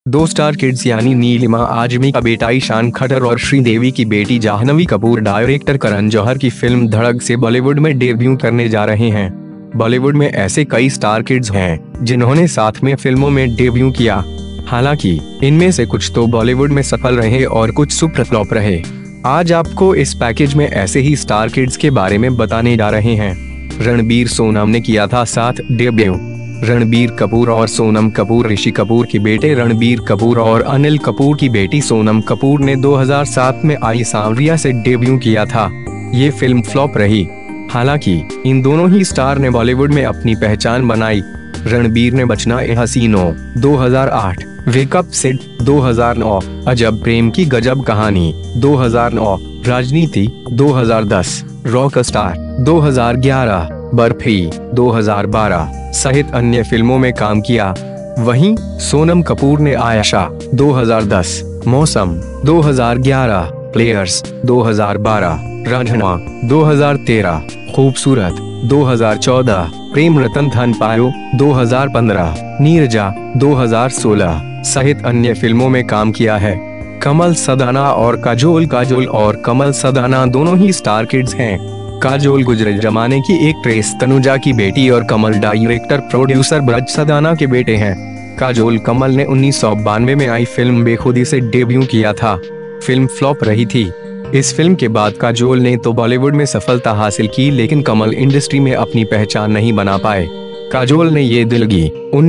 दो star kids यानी नीलिमा आजमी का बेटा ईशान खट्टर और श्रीदेवी की बेटी जाह्नवी कपूर डायरेक्टर करण जौहर की फिल्म धड़क से बॉलीवुड में डेब्यू करने जा रहे हैं। बॉलीवुड में ऐसे कई स्टार किड्स हैं जिन्होंने साथ में फिल्मों में डेब्यू किया। हालांकि इनमें से कुछ तो बॉलीवुड में सफल रहे और कुछ सुपर फ्लॉप रहे। आज आपको इस पैकेज में ऐसे ही स्टार किड्स के बारे में बताने जा रहे हैं। रणबीर सोनम ने किया था साथ डेब्यू। रणबीर कपूर और सोनम कपूर ऋषि कपूर के बेटे रणबीर कपूर और अनिल कपूर की बेटी सोनम कपूर ने 2007 में आई सांवरिया से डेब्यू किया था। ये फिल्म फ्लॉप रही। हालांकि इन दोनों ही स्टार ने बॉलीवुड में अपनी पहचान बनाई। रणबीर ने बचना ए हसीनो 2008, वेकअप सिड 2009, अजब प्रेम की गजब कहानी 2009, राजनीति 2010, रॉक स्टार 2011, बर्फी 2012 सहित अन्य फिल्मों में काम किया। वहीं सोनम कपूर ने आयशा 2010, मौसम 2011, प्लेयर्स 2012, रांझना 2013, खूबसूरत 2014, प्रेम रतन धन पायो 2015, नीरजा 2016 सहित अन्य फिल्मों में काम किया है। कमल सदाना और काजोल और कमल सदाना दोनों ही स्टार किड्स हैं। काजोल गुजरे जमाने की एक्ट्रेस तनुजा की बेटी और कमल डायरेक्टर प्रोड्यूसर ब्रज सदाना के बेटे हैं। काजोल कमल ने 1992 में आई फिल्म बेखुदी से डेब्यू किया था। फिल्म फ्लॉप रही थी। इस फिल्म के बाद काजोल ने तो बॉलीवुड में सफलता हासिल की, लेकिन कमल इंडस्ट्री में अपनी पहचान नहीं बना पाए। काजोल ने ये दिलगी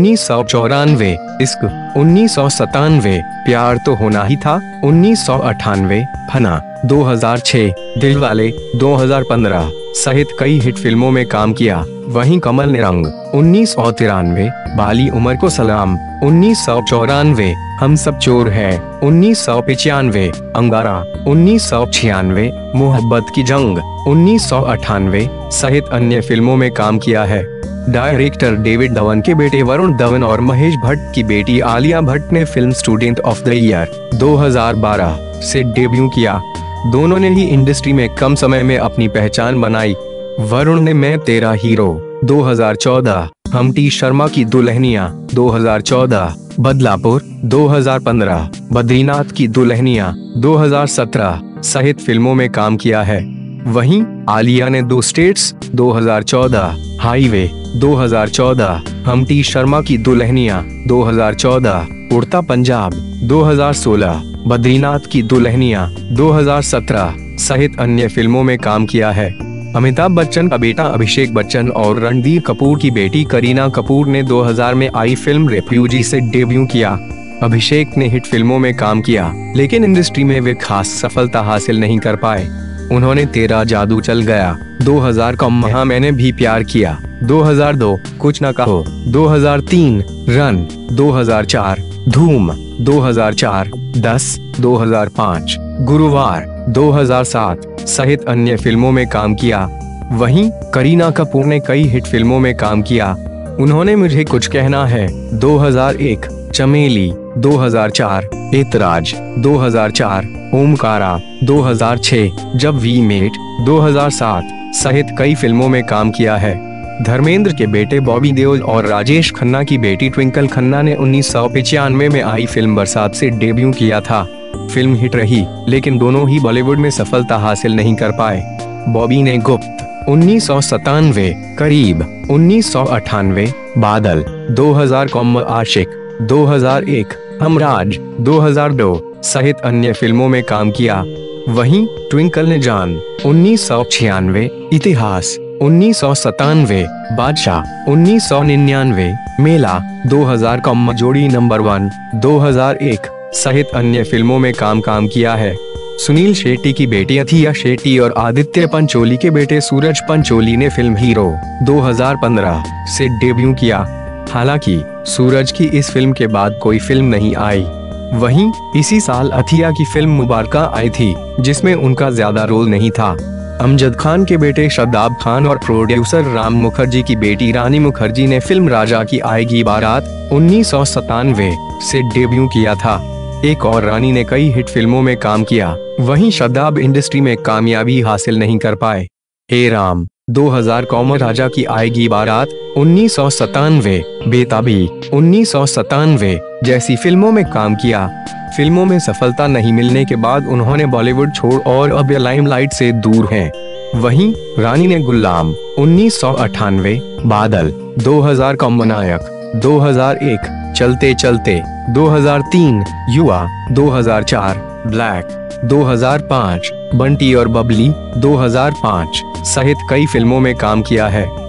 1994, इश्क 1997, प्यार तो होना ही था 1998, फना 2006, दिलवाले 2015 सहित कई हिट फिल्मों में काम किया। वहीं कमल ने रंग 1993, बाली उमर को सलाम 1994, हम सब चोर हैं 1995, अंगारा 1996, मोहब्बत की जंग 1998 सहित अन्य फिल्मों में काम किया है। डायरेक्टर डेविड धवन के बेटे वरुण धवन और महेश भट्ट की बेटी आलिया भट्ट ने film student of the year 2012 से डेब्यू किया। दोनों ने ही इंडस्ट्री में कम समय में अपनी पहचान बनाई। वरुण ने मैं तेरा हीरो 2014, हमटी शर्मा की दुल्हनिया 2014, बदलापुर 2015, बद्रीनाथ की दुल्हनिया 2017 सहित फिल्मों में काम किया है। वहीं आलिया ने दो स्टेट्स 2014, हाईवे 2014, हमटी शर्मा की दुल्हनिया 2014, उड़ता पंजाब 2016, बद्रीनाथ की दुल्हनिया 2017 सहित अन्य फिल्मों में काम किया है। अमिताभ बच्चन का बेटा अभिषेक बच्चन और रणबीर कपूर की बेटी करीना कपूर ने 2000 में आई फिल्म रेफ्यूजी से डेब्यू किया। अभिषेक ने हिट फिल्मों में काम किया, लेकिन इंडस्ट्री में वे खास सफलता हासिल नहीं कर पाए। उन्होंने तेरा जादू चल गया 2000 का, महा मैंने भी प्यार किया 2002, कुछ न कहो 2003, रन 2004, धूम 2004, 10 2005, गुरुवार 2007 सहित अन्य फिल्मों में काम किया। वहीं करीना कपूर ने कई हिट फिल्मों में काम किया। उन्होंने मुझे कुछ कहना है 2001, चमेली 2004, ऐतराज 2004, ओमकारा 2006, जब वी मेट 2007 सहित कई फिल्मों में काम किया है। धर्मेंद्र के बेटे बॉबी देओल और राजेश खन्ना की बेटी ट्विंकल खन्ना ने 1995 में आई फिल्म बरसात से डेब्यू किया था। फिल्म हिट रही, लेकिन दोनों ही बॉलीवुड में सफलता हासिल नहीं कर पाए। बॉबी ने गुप्त 1997, करीब 1998, बादल 2000, आशिक 2001, हमराज 2002 सहित अन्य फिल्मों में काम किया। वहीं ट्विंकल ने जान 1996, इतिहास 1997, बादशाह 1999, मेला 2000, जोड़ी नंबर 1 2001 सहित अन्य फिल्मों में काम किया है। सुनील शेट्टी की बेटी अथिया शेट्टी और आदित्य पंचोली के बेटे सूरज पंचोली ने फिल्म हीरो 2015 से डेब्यू किया। हालांकि सूरज की इस फिल्म के बाद कोई फिल्म नहीं आई। वहीं इसी साल अथिया की फिल्म मुबारका आई थी, जिसमें उनका ज्यादा रोल नहीं था। अमजद खान के बेटे शादाब खान और प्रोड्यूसर राम मुखर्जी की बेटी रानी मुखर्जी ने फिल्म राजा की आएगी बारात 1997 से डेब्यू किया था। एक और रानी ने कई हिट फिल्मों में काम किया। वहीं शादाब इंडस्ट्री में कामयाबी हासिल नहीं कर पाए। हे राम। 2000 कॉम राजा की आएगी बारात, 1997 बेताबी, 1997 जैसी फिल्मों में काम किया। फिल्मों में सफलता नहीं मिलने के बाद उन्होंने बॉलीवुड छोड़ और अब ये लाइमलाइट से दूर हैं। वहीं रानी ने गुलाम, 1998 बादल, 2000 कॉम नायक, 2001 चलते चलते, 2003 युवा, 2004 ब्लैक, 2005 बंटी और बबली, 2005 सहित कई फिल्मों में काम किया है।